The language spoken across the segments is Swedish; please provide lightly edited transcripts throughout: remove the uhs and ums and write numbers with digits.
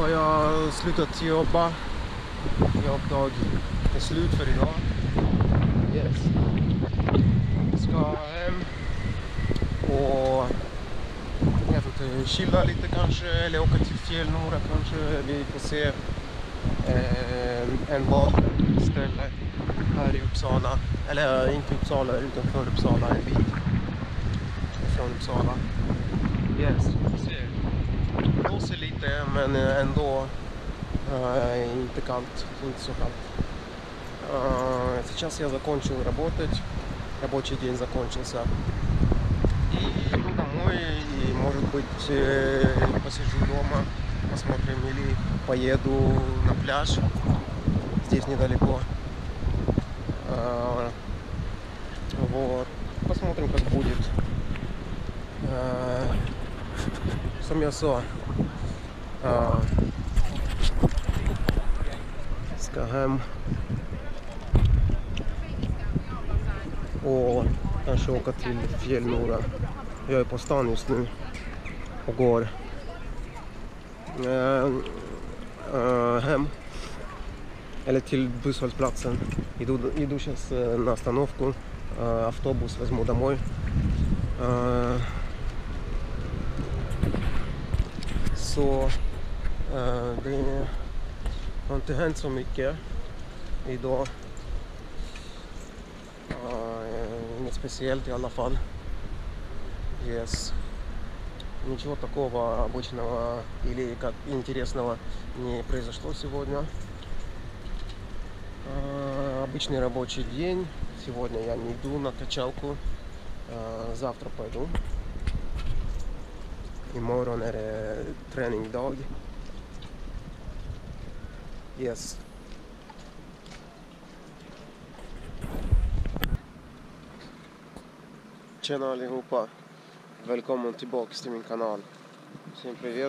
har jag slutat jobba. Jobbdag är slut för idag. Yes. Jag ska hem och jag vet inte, chilla lite kanske, eller åka till Fjällnora kanske. Vi får se en badställe här i Uppsala. Eller inte Uppsala, utanför Uppsala, en bit från Uppsala. Yes, vi får se. Det blåser lite men ändå inte kallt, inte så kallt. Сейчас я закончил работать, рабочий день закончился. И иду домой, и может быть посижу дома, посмотрим, или поеду на пляж, здесь недалеко. Вот, посмотрим, как будет. Som jag sa, ska hem och kanske åka till Fjällnora. Jag är på stan just nu och går hem eller till busshållplatsen. Иду сейчас на остановку, автобус возьму домой. Så det har inte hänt så mycket idag. Inget speciellt i alla fall. Yes. Ничего такого обычного или как интересного не произошло сегодня. Обычный рабочий день. Сегодня я не иду на качалку. Завтра пойду. Imorgon är det träningdag. Yes. Tjena allihopa. Välkommen tillbaks till min kanal. Всем привет.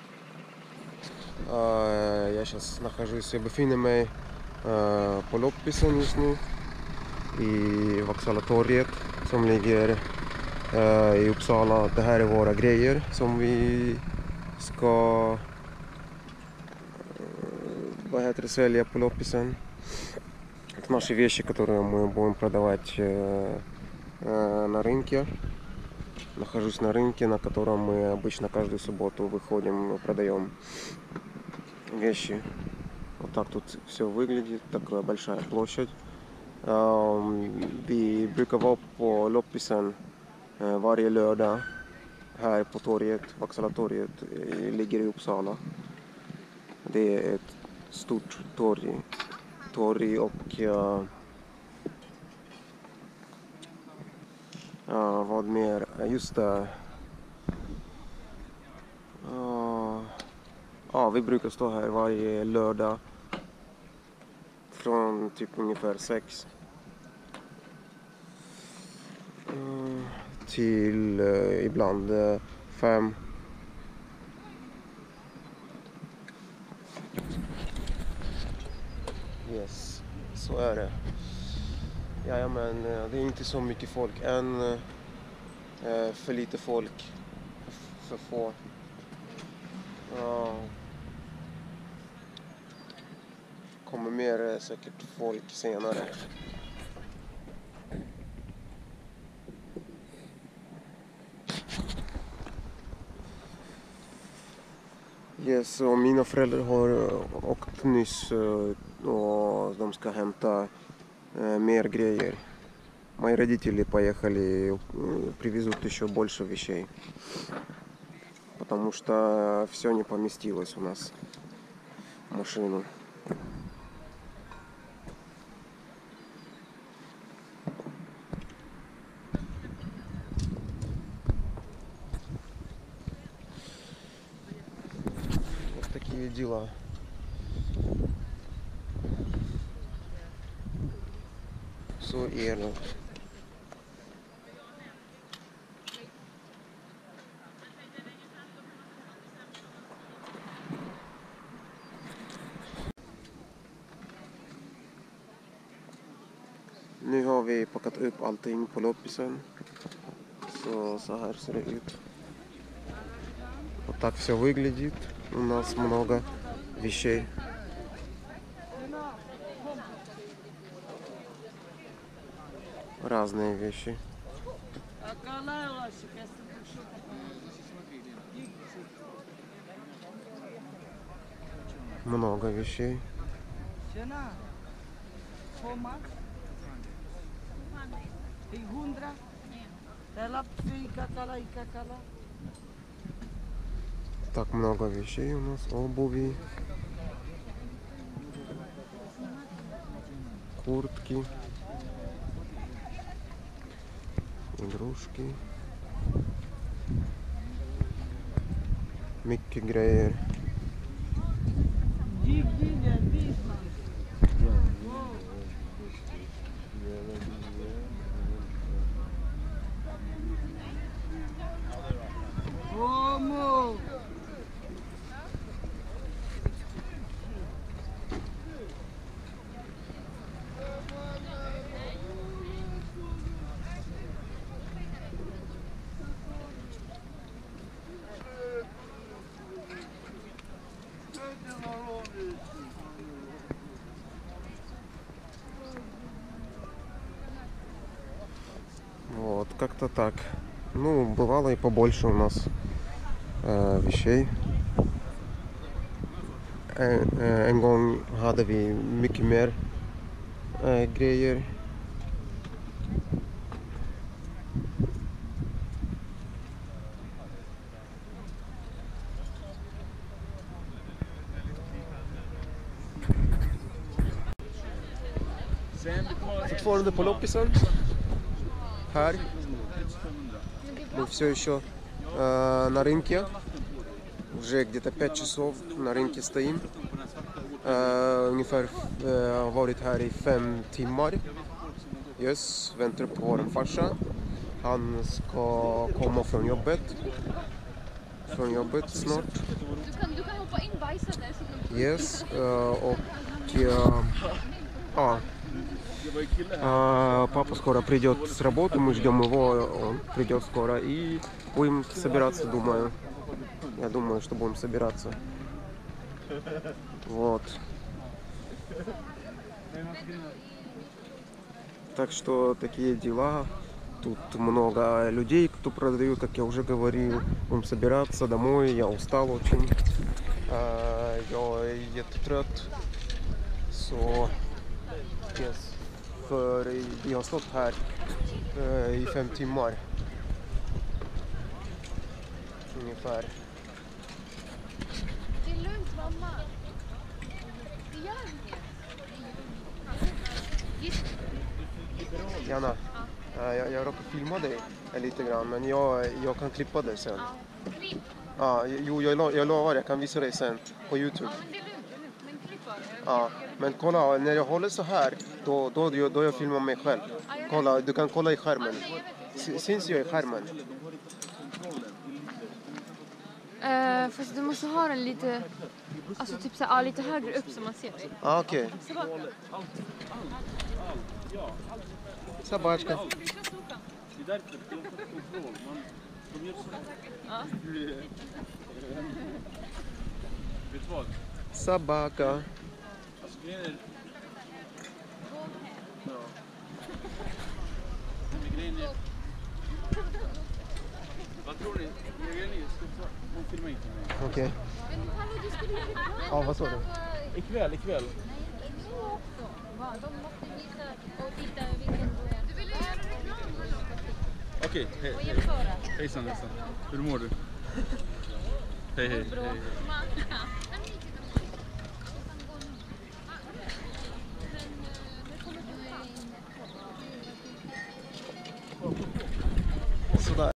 Я сейчас я befinner mig på loppisen just nu i Vaksalatorget som ligger i Uppsala. Det här är våra grejer som vi ska sälja på loppisen. Это наши вещи, которые мы будем продавать на рынке. Нахожусь на рынке, на котором мы обычно каждую субботу выходим и продаем вещи. Вот так тут все выглядит, такая большая площадь. Vi brukar vara på loppisen varje lördag här på torget, Vaksalatorget ligger i Uppsala. Det är ett stort torg och vad mer? Just det. Vi brukar stå här varje lördag från typ ungefär 6 till ibland 5. Yes, så är det. Ja, men det är inte så mycket folk än. För lite folk. För få. Kommer mer säkert folk senare. Yes, och mina föräldrar har åkt nyss och de ska hämta mer grejer. Мои родители поехали, привезут еще больше вещей. Потому что все не поместилось у нас в машину. Вот такие дела. Så är det. Nu har vi packat upp allting på loppisen. Så här ser det ut. Вот так все выглядит. У нас много вещей. Разные вещи. Много вещей. Так много вещей у нас, обуви, куртки, игрушки, mycket grejer. Вот, как-то так. Ну, бывало и побольше у нас вещей. En gång hade vi mycket mer grejer. Fortfarande på loppisen. Här. Мы все еще на рынке. Уже где-то 5 часов на рынке стоим. Ungefär varit här i 5 timmar. Just, väntar på vår farsa. Han ska komma från jobbet. Snart. Du kan hoppa in bajsa där. Yes, och папа скоро придет с работы, мы ждем его, он придет скоро и будем собираться, думаю. Я думаю, что будем собираться. Вот. Так что такие дела. Тут много людей, кто продают, как я уже говорил. Будем собираться домой, я устал очень. Jag är jättetrött. Så yes. För vi har stått här i 5 timmar. Ungefär. Det är lugnt, mamma. Det gör inget. Jana, jag råkar filma dig lite grann, men jag kan klippa det sen. Klipp. Jo, jag lovar, jag kan visa dig sen på YouTube. Ja, men det är lugnt. Men klipp Ja, men kolla, när jag håller så här, då jag filmar mig själv. Kolla, du kan kolla i skärmen. Syns jag i skärmen? Fast du måste ha den lite, alltså typ så här, lite högre upp så man ser dig. Okej. Собачка. Собака. Vad tror ni? Hon filmar inte mig. Okej. Men hallå, du skulle ju Ja, vad sa du? Ikväll. De måste visa och titta vilken du är. Du vill göra reklam, hallå. Okej, Och jämföra. hejsan. Hur mår du? Hej. Bra.